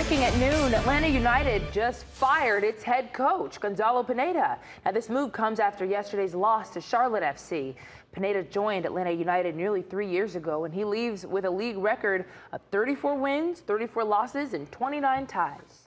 Breaking at noon, Atlanta United just fired its head coach, Gonzalo Pineda. Now, this move comes after yesterday's loss to Charlotte FC. Pineda joined Atlanta United nearly 3 years ago, and he leaves with a league record of 34 wins, 34 losses, and 29 ties.